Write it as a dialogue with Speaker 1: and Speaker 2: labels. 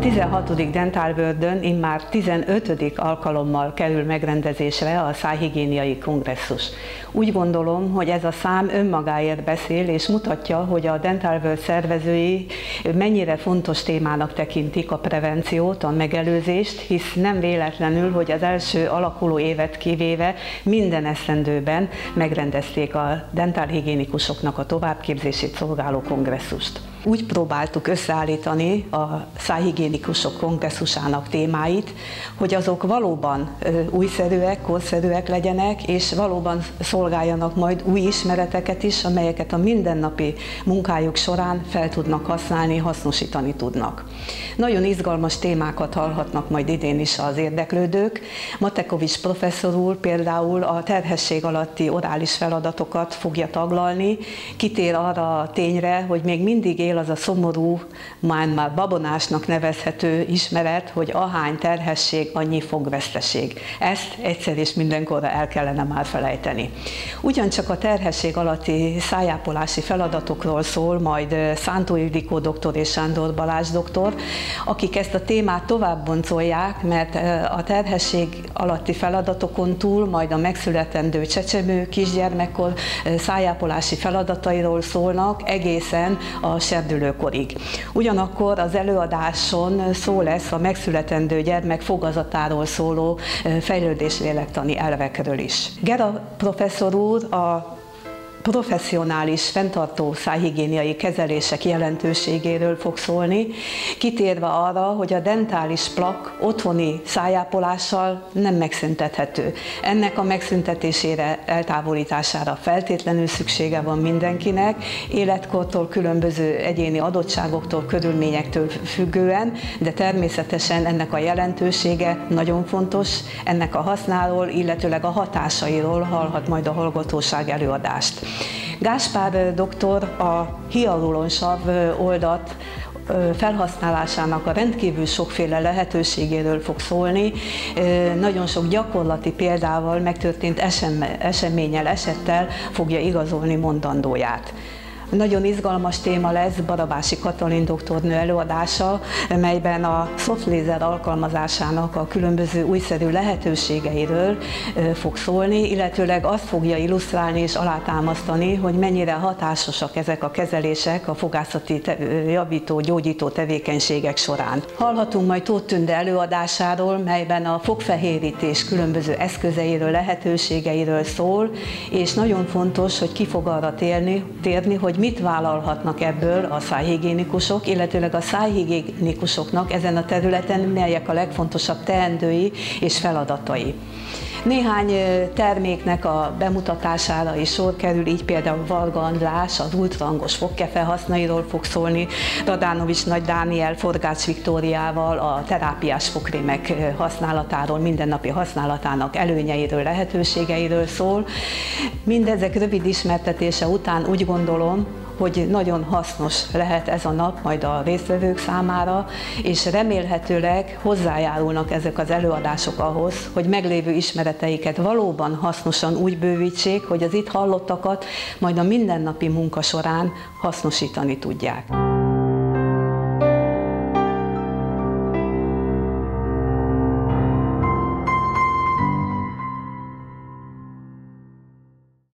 Speaker 1: 16. Dental World-ön immár 15. alkalommal kerül megrendezésre a szájhigiéniai kongresszus. Úgy gondolom, hogy ez a szám önmagáért beszél, és mutatja, hogy a Dental World szervezői mennyire fontos témának tekintik a prevenciót, a megelőzést, hisz nem véletlenül, hogy az első alakuló évet kivéve minden esztendőben megrendezték a dentálhigiénikusoknak a továbbképzését szolgáló kongresszust. Úgy próbáltuk összeállítani a szájhigiénikusok kongresszusának témáit, hogy azok valóban újszerűek, korszerűek legyenek, és valóban szolgáljanak majd új ismereteket is, amelyeket a mindennapi munkájuk során fel tudnak használni, hasznosítani tudnak. Nagyon izgalmas témákat hallhatnak majd idén is az érdeklődők. Matekovics professzor úr például a terhesség alatti orális feladatokat fogja taglalni, kitér arra a tényre, hogy még mindig él az a szomorú, már babonásnak nevezhető ismeret, hogy ahány terhesség, annyi fogveszteség. Ezt egyszer és mindenkorra el kellene már felejteni. Ugyancsak a terhesség alatti szájápolási feladatokról szól majd Szántó Ildikó doktor és Sándor Balázs doktor, akik ezt a témát tovább boncolják, mert a terhesség alatti feladatokon túl majd a megszületendő csecsemő kisgyermekkor szájápolási feladatairól szólnak egészen a serdülőkorig. Ugyanakkor az előadáson szó lesz a megszületendő gyermek fogazatáról szóló fejlődéslélektani elvekről is. Gera professzor úr a professzionális, fenntartó szájhigiéniai kezelések jelentőségéről fog szólni, kitérve arra, hogy a dentális plak otthoni szájápolással nem megszüntethető. Ennek a megszüntetésére, eltávolítására feltétlenül szüksége van mindenkinek, életkortól, különböző egyéni adottságoktól, körülményektől függően, de természetesen ennek a jelentősége nagyon fontos, ennek a hasznáról, illetőleg a hatásairól hallhat majd a hallgatóság előadást. Gáspár doktor a hialuronsav oldat felhasználásának a rendkívül sokféle lehetőségéről fog szólni, nagyon sok gyakorlati példával, megtörtént eseménnyel, esettel fogja igazolni mondandóját. Nagyon izgalmas téma lesz Barabási Katalin doktornő előadása, melyben a soft laser alkalmazásának a különböző újszerű lehetőségeiről fog szólni, illetőleg azt fogja illusztrálni és alátámasztani, hogy mennyire hatásosak ezek a kezelések a fogászati javító, gyógyító tevékenységek során. Hallhatunk majd Tóth Tünde előadásáról, melyben a fogfehérítés különböző eszközeiről, lehetőségeiről szól, és nagyon fontos, hogy ki fog arra térni, hogy mit vállalhatnak ebből a szájhigiénikusok, illetőleg a szájhigiénikusoknak ezen a területen melyek a legfontosabb teendői és feladatai. Néhány terméknek a bemutatására is sor kerül, így például Varga András az ultrahangos fogkefe hasznairól fog szólni, Radánovics Nagy Dániel Forgács Viktóriával a terápiás fogkrémek használatáról, mindennapi használatának előnyeiről, lehetőségeiről szól. Mindezek rövid ismertetése után úgy gondolom, hogy nagyon hasznos lehet ez a nap majd a résztvevők számára, és remélhetőleg hozzájárulnak ezek az előadások ahhoz, hogy meglévő ismereteiket valóban hasznosan úgy bővítsék, hogy az itt hallottakat majd a mindennapi munka során hasznosítani tudják.